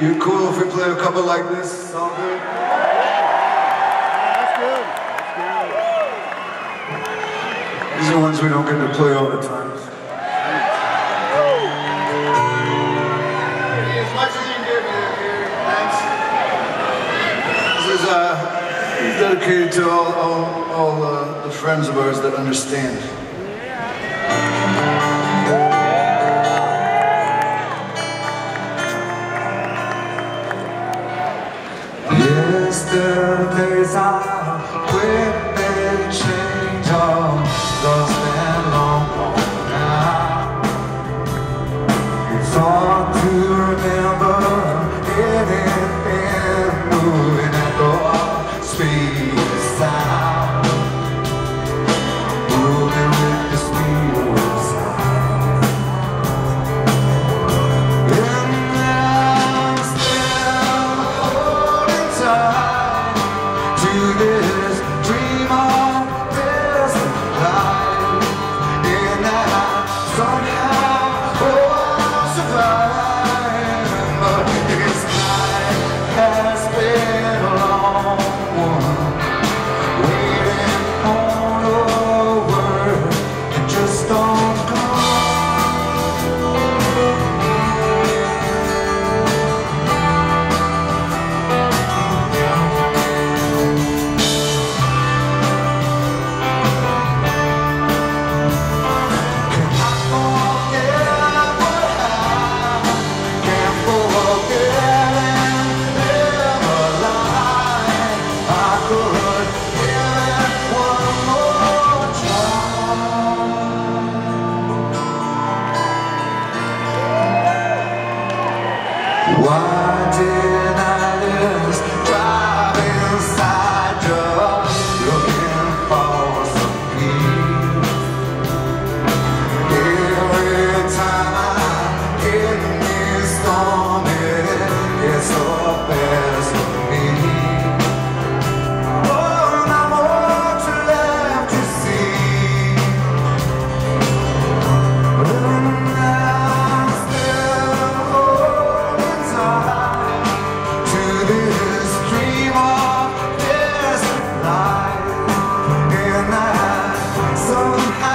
You cool if we play a couple like this? Sound good? That's good. These are ones we don't get to play all the time. As much as you can give me here. Thanks. This is dedicated to all the friends of ours that understand. Yesterday's our quick they change all lost and long gone now. It's hard to remember anything moving at the speed of sound, moving with the speed of sound. This dream of this life, and I somehow survive. But this night has been a long one, waiting on a word that just don't come. Why did I just drive inside you, looking for some peace? Every time I get in this storm, it's so best for me. Oh, not much left to see. Somehow